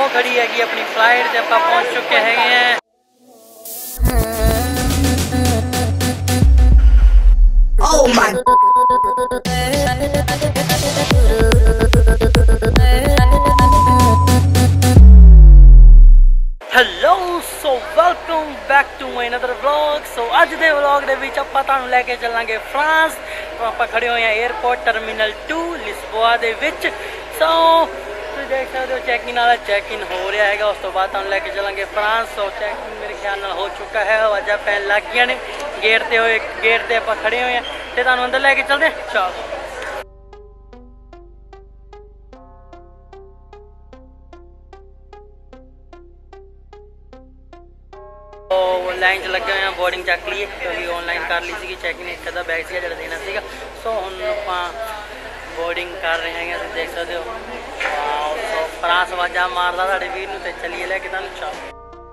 ਉਹ ਖੜੀ ਹੈਗੀ ਆਪਣੀ ਫਲਾਈਟ ਤੇ ਆਪਾਂ ਪਹੁੰਚ ਚੁੱਕੇ ਹੈਗੇ ਆ। Oh my hello so welcome back to my another vlog. So अज के व्लॉग के विच आपां तुहानूं लैके चलांगे फ्रांस। तो आपां खड़े होए हैं एयरपोर्ट टर्मिनल 2 लिस्बोआ दे विच। सो तुसीं देख सकते हो चैकिन वाला चैकिन हो रहा है। उस तो बाद तुहानूं लैके चलांगे फ्रांस। सो चैकिन मेरे ख्याल नाल हो चुका है, आवाज़ां पैन लग गईयां ने। गेट ते आपां खड़े होए हैं ते तुहानूं अंदर लैके चलदे हैं। चलो तो लाइन च लगे हुए हैं, बोर्डिंग चक ली क्योंकि ऑनलाइन कर ली सी चैकिंग। एक अद्धा बैग से जो देना सीगा। सो हुण आपां बोर्डिंग कर रहे हैं, तुम देख सकते हो। सो फ्रांस आवाज़ा मारदा साडे वीर नूं ते चलीए लैके तुहानूं चल।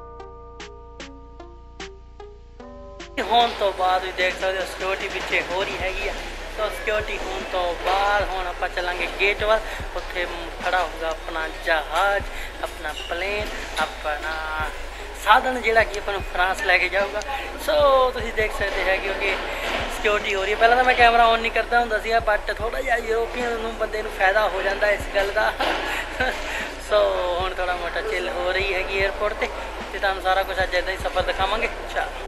होने तो बाद देख सकते हो सिक्योरिटी पिछे हो रही हैगी है। तो सिक्योरिटी होने तो बाद हुण आपां चलांगे गेट वाल। उत्थे खड़ा होगा अपना जहाज, अपना प्लेन, अपना साधन जिहड़ा कि अपन फ्रांस लैके जाऊगा। सो तुसीं देख सकते हैं क्योंकि सिक्योरिटी हो रही है। पहले तो मैं कैमरा ऑन नहीं करता हुंदा सीगा, बट थोड़ा जिहा यूरोपियन नूं बंदे नूं फायदा हो जाता इस गल का। सो हुण थोड़ा मोटा चिल हो रही हैगी एयरपोर्ट ते तुहानूं सारा कुछ अज इदां ही सफ़र दिखावांगे। चल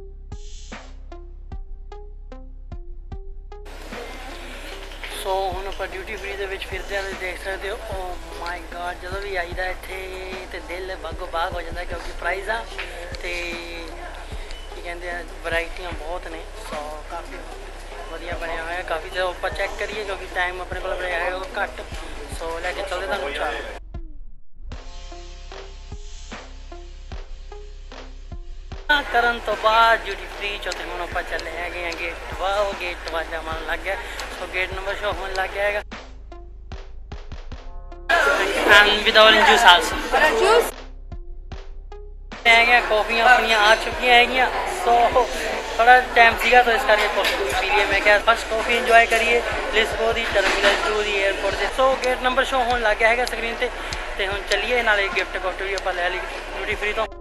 सो हुण आपां ड्यूटी फ्री दे विच फिरदे हैं, देख सकते हो। ओ माय गॉड, जो भी आईदा इत्थे ते दिल बागो बाग हो जाता है क्योंकि प्राइज़ आ ते की कहते हैं वैरायटियां बहुत ने। सो काफ़ी वधिया बनया हुआ है। काफ़ी जो आप चैक करिए क्योंकि टाइम अपने को है वो घट। सो लैके चलते तुहानूं चल। करन तो बाद ड्यूटी फ्री चौथे हुण आपां चले हैं गेट वाजा मन लग गया। सो गेट नंबर शो होने लग गया है। And with orange juice also है। कॉफियाँ अपनियाँ आ चुकी हैं। सो थोड़ा टाइम सीगा तो इस करके कॉफी पी लिए। मैं क्या फर्स्ट कॉफी इंजॉय करिए लिस्बो दी टर्मिनल 2 दी एयरपोर्ट से। सो गेट नंबर शो होने लग गया है स्क्रीन पर। तो हुण चलिए नाले गिफ्ट गुफ्ट भी आप लै ली ड्यूटी फ्री तो।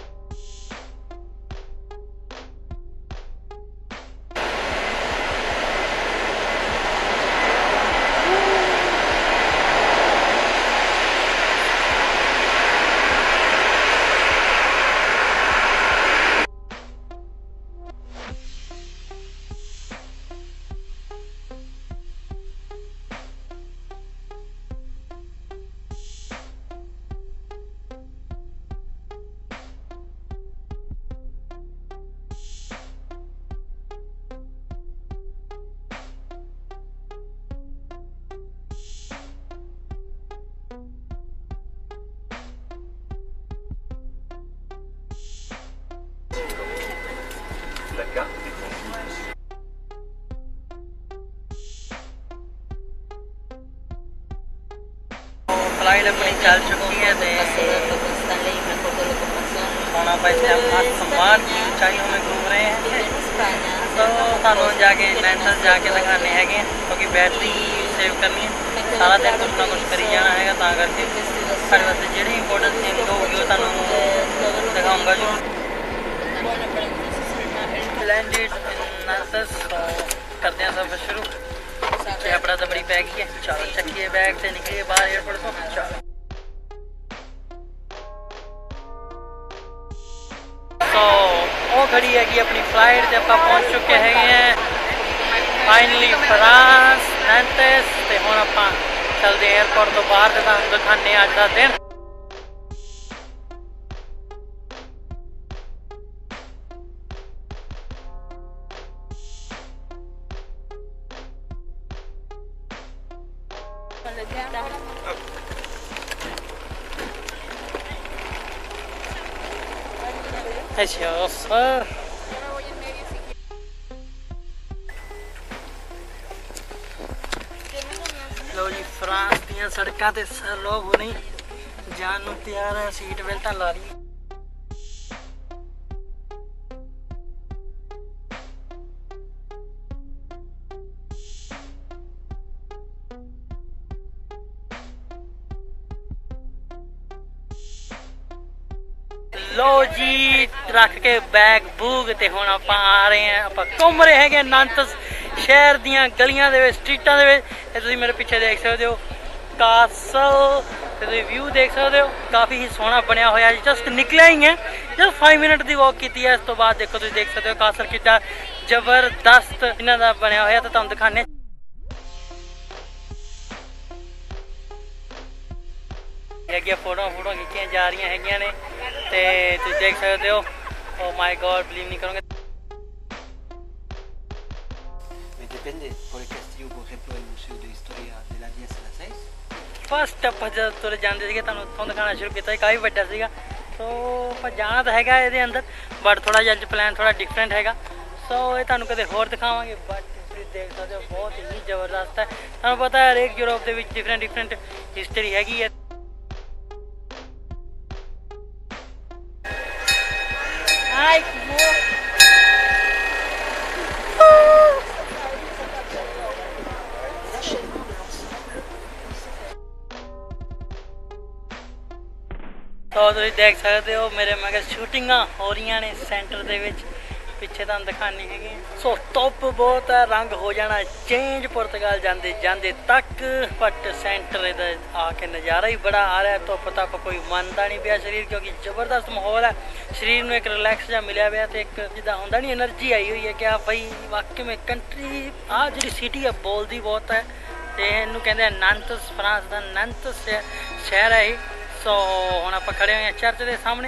फ्लाइट अपनी चल चुकी है। हम आप इस टाइम आसमान की ऊंचाइयों में घूम रहे हैं। तो सानू जाके नेशनल जाके दिखाने हैं क्योंकि बैटरी सेव करनी है। सारा दिन कुछ ना कुछ करी जाना है, करके साढ़े वास्ते जी इंपोर्टेंट थिंग होगी वो तुहानू दिखाऊँगा जो लैंडेड नासस। तो करते हैं सब शुरू। अपना तो बड़ी बैग ही है। चलो चक्किए बैग से निकलिए बाहर एयरपोर्ट को। चलो तो वो खड़ी हैगी अपनी फ्लाइट से आपां पहुंच चुके हैं फाइनली फ्रांस नैंटेस। ते हुण आपां चलदे एयरपोर्ट तो बाहर ते तुहानूं दिखाने अज दा दिन। अच्छा सर लो जी फ्रांस दियां सड़कों ते लोग हुणे जान नूं तैयार है। सीट बेल्टां ला रही। लो जी रख के बैग बूग ते हुण आपां आ रहे हैं, आपां घूम रहे हैं नानतस शहर दियां गलियां दे विच स्ट्रीटां दे विच। ते तुसीं मेरे पिछे देख सकदे हो कासल ते तुसीं व्यू देख सकदे हो, काफ़ी ही सोहना बनया होया। जस्ट निकलिया ही है, जस्ट 5 मिनट की वॉक की है। इस तो बाद देखो तुसीं देख सकदे हो कासल कितना जबरदस्त इन्हां दा बनया होया। ते तुहानूं दिखाने फोटो खिंचियां जा रही हैगियां ने ते तुसीं देख सकते हो। ओ माय गॉड बिलीव नहीं करोगे। फस्ट आप जब तुर जाते थे तुहानूं दिखाना शुरू किया काफ़ी वड्डा सीगा। सो आप जाना तो हैगा ये अंदर, बट थोड़ा जिहा प्लान थोड़ा डिफरेंट हैगा। सो ये तुहानूं कदे होर दिखावांगे, बट तुसीं देख सकते हो बहुत ही जबरदस्त है। तुहानूं पता है हरेक यूरोप दे विच डिफरेंट डिफरेंट हिस्टरी हैगी है। तो तुसीं देख सकते हो मेरे मगर शूटिंगां हो रही ने सेंटर दे विच, पिछे तुहानूं दिखानी हैगी। सो धुप बहुत है, रंग हो जाना चेंज पुर्तगाल जाते जाते तक, बट सेंटर इधर आके नज़ारा ही बड़ा आ रहा है। धुप तप कोई मनता नहीं पिया शरीर, क्योंकि जबरदस्त माहौल है। शरीर में एक रिलैक्स जहा मिलिया पिया, तो एक जिदा होंदा नहीं एनर्जी आई हुई है कि हाँ भाई वाकई में कंट्री आ जी सिटी है बोलती बहुत है। तो इनू कहते हैं नानतस, फ्रांस का नानतस शहर है। सो हुण आपां खड़े हुए हैं चर्च के सामने।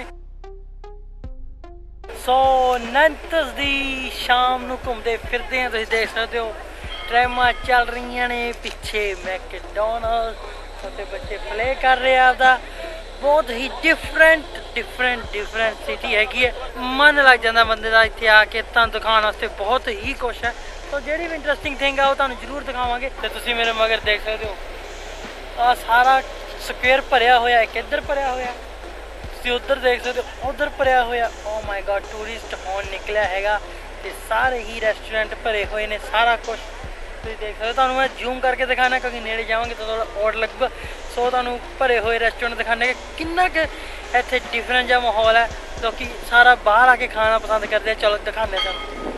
सो नानतस दी शाम नूं घूमते फिरते हैं, तुसीं देख सकते हो ट्रैमां चल रही ने पिछे, मैकडॉनल्ड छोटे बच्चे प्ले कर रहे हैं आपदा। बहुत ही डिफरेंट सिटी हैगी है। मन लग जाता बंदे का इत्थे आके तुहानूं दिखाने वास्ते बहुत ही कुछ है। तो जिहड़ी भी इंटरस्टिंग थिंग है वो तुहानूं जरूर दिखावांगे। तो तुसीं मेरे मगर देख सकते हो आ सारा स्क्वेयर भरिया होया, एक इधर भरिया होया, तुसीं उधर देख सकते हो उधर भरिया होया। ओ माय गॉड टूरिस्ट होन निकलिया हैगा ते सारे ही रेस्टोरेंट भरे हुए ने, सारा कुछ तुसीं देख सकते हो। तुहानूं मैं जूम करके दिखाना क्योंकि नेड़े जावांगे तो थोड़ा ओड लगूगा। सो तुहानूं भरे हुए रेस्टोरेंट दिखाने किन्ना कि इत्थे डिफरेंट जिहा माहौल है, क्योंकि सारा बाहर आके खाना पसंद करते हैं। चलो दिखाने तुहानूं।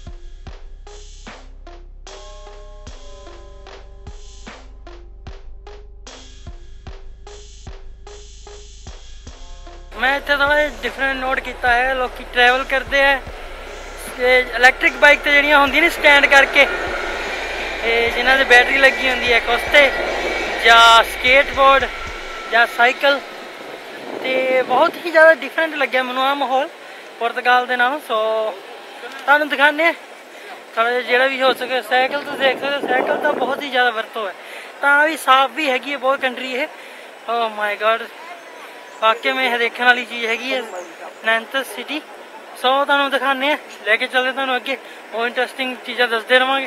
मैं इतने थोड़ा डिफरेंट नोट किया है, लोग ट्रैवल करते हैं इलैक्ट्रिक बाइक तो जड़ियाँ होंगी नहीं स्टैंड करके, जिन्हों की बैटरी लगी होंगी है कुश्ते या स्केटबोर्ड या साइकिल। तो बहुत ही ज़्यादा डिफरेंट लगे मैनू आ माहौल पुर्तगाल के नालों। सो तुहानूं दिखाने थोड़ा जिहा भी हो सके। साइकिल तो देख सकते, साइकिल तो बहुत ही ज़्यादा वरतों है, तो भी साफ भी हैगी है बहुत कंट्री है। ओह माय गॉड वाकई में देखने वाली चीज़ हैगी है नानतस सिटी। सो तुहानूं दिखाने लेके चलते तुहानूं अगे और इंटरस्टिंग चीज़ां दसदे रहांगे।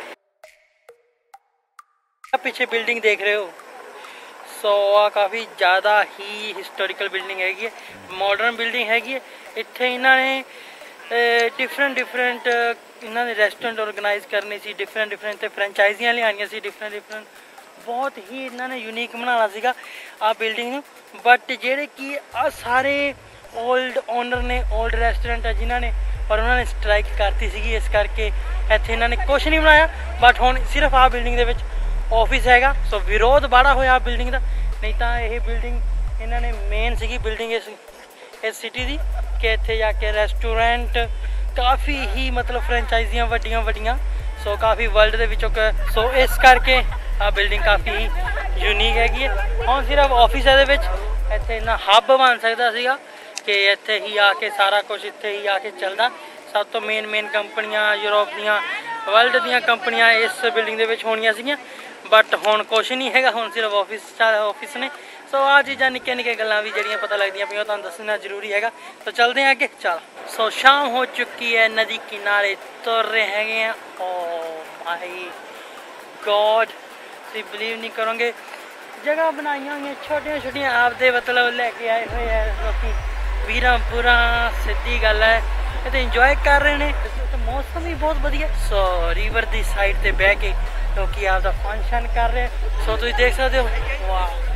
पिछे बिल्डिंग देख रहे हो, सो काफ़ी ज़्यादा ही हिस्टोरिकल बिल्डिंग हैगी है, मॉडर्न बिल्डिंग हैगी है। इत्थे इन्होंने डिफरेंट इन्होंने रेस्टोरेंट ऑर्गेनाइज करने सी, डिफरेंट फ्रेंचाइजियां लियानियां सी, डिफरेंट बहुत ही इन्होंने यूनीक बनाना सीगा आ बिल्डिंग। बट जेडे कि आ सारे ओल्ड ओनर ने, ओल्ड रेस्टोरेंट है जिन्होंने, और उन्होंने स्ट्राइक करती सी, इस करके इत्थे इन्होंने कुछ नहीं बनाया। बट हुण सिर्फ आ बिल्डिंग दे विच ऑफिस हैगा। सो विरोध बड़ा होया बिल्डिंग का, नहीं तो यह बिल्डिंग इन्होंने मेन सी बिल्डिंग इस सिटी की कि इत्थे जाके रेस्टोरेंट काफ़ी ही मतलब फ्रेंचाइजियां वड्डियां। सो काफ़ी वर्ल्ड के विचों, सो इस करके आ बिल्डिंग काफ़ी ही यूनीक हैगी है। हुण सिर्फ ऑफिस इत्थे इन्ना हब बन सकता सीगा कि इत्थे ही आके सारा कुछ इत्थे ही आके चलता। सब तो मेन कंपनियां यूरोप दियां वर्ल्ड दियां कंपनियां इस बिल्डिंग दे विच होणियां सीगियां, बट हुण कुछ नहीं हैगा, हुण सिर्फ ऑफिस ने। सो आ चीज़ां निक्के गल्लां भी जिहड़ियां पता लगदियां पियां तुहानूं दसना जरूरी हैगा। तो चलते हैं अगे। चल सो शाम हो चुकी है, नदी किनारे तुर रहे हैं। ओह माय गॉड तुसीं बिलीव नहीं करोगे, जगह बनाई हुई छोटियां आपदे मतलब लैके आए हुए हैं लोग वीरांपुरा। सीधी गल है, ये तो इंजॉय कर रहे हैं, तो मौसम भी बहुत वधिया। सो रिवर की साइड से बह के लोग आपका फंक्शन कर रहे हैं। सो तुसीं देख सकते हो वाह